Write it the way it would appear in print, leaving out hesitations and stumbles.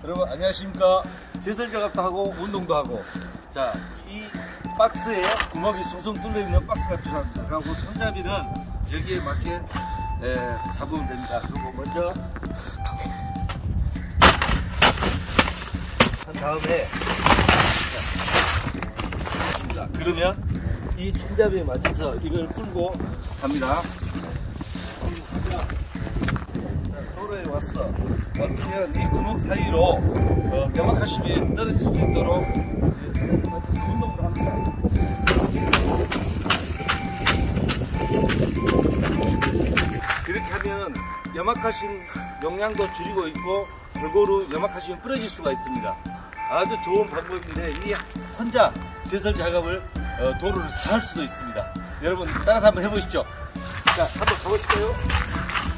여러분 안녕하십니까. 제설 작업도 하고 운동도 하고. 자, 이 박스에 구멍이 숭숭 뚫려 있는 박스가 필요합니다. 그리고 손잡이는 여기에 맞게 잡으면 됩니다. 그리고 먼저 한 다음에 자, 그러면 이 손잡이에 맞춰서 이걸 끌고 갑니다. 도로에 왔으면 이 구멍 사이로 명확하심이 떨어질 수 있도록 운동을 합니다. 이렇게 하면 염화카심 용량도 줄이고 있고 골고루 염화카심이 뿌려질 수가 있습니다. 아주 좋은 방법인데 이 혼자 제설 작업을 도로를 다 할 수도 있습니다. 여러분 따라서 한번 해보십시오. 자, 한번 가보실까요?